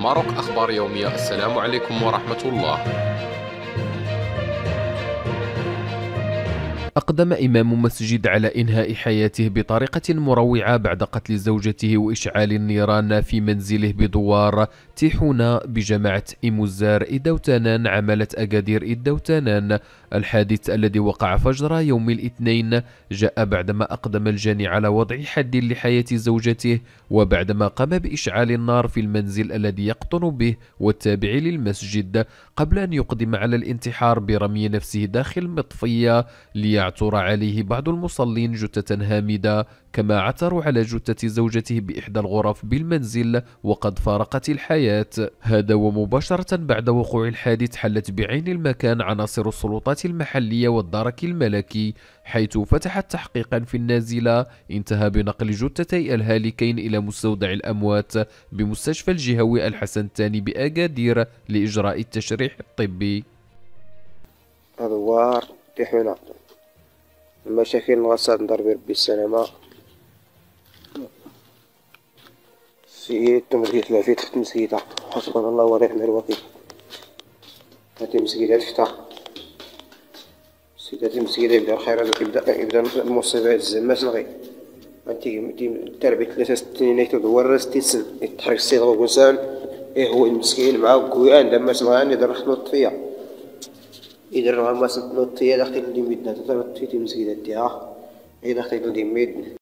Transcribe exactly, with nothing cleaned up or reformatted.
ماروك أخبار يومية. السلام عليكم ورحمة الله. أقدم إمام مسجد على إنهاء حياته بطريقة مروعة بعد قتل زوجته وإشعال النيران في منزله بدوار تيحونا بجماعة إيموزار إدوتانان عملة أكادير إدوتانان. الحادث الذي وقع فجر يوم الاثنين جاء بعدما أقدم الجاني على وضع حد لحياة زوجته، وبعدما قام بإشعال النار في المنزل الذي يقطن به والتابع للمسجد، قبل أن يقدم على الانتحار برمي نفسه داخل مطفية ليعثر عليه بعض المصلين جثة هامدة، كما عثروا على جثة زوجته بإحدى الغرف بالمنزل وقد فارقت الحياة. هذا ومباشرة بعد وقوع الحادث حلت بعين المكان عناصر السلطات المحلية والدرك الملكي، حيث فتحت تحقيقا في النازلة انتهى بنقل جثتي الهالكين إلى مستودع الأموات بمستشفى الجهوي الحسن الثاني بأكادير لإجراء التشريح الطبي. أدوار تيحونا المشاكل نغسل نضرب ربي السلامة في التمريض لا في تحت مسكيتة، حسبنا الله ونعم الوكيل. هاتي مسكيتة تفتح سيداتي مسكيتة يبدا الخير، يبدا يبدا المصيبات الزمات صغير. انتي تربية ثلاثة وستين نيتو دوار ستين سن يتحرك الصيغة وكنسان إيه هو المسكين معاه كويان دما سمعان يدرخ نطفية يدرخ ما سنطفية داخل اللي ميدنا تطلع تفيتي مسكيتة تيها إيه داخل اللي ميد.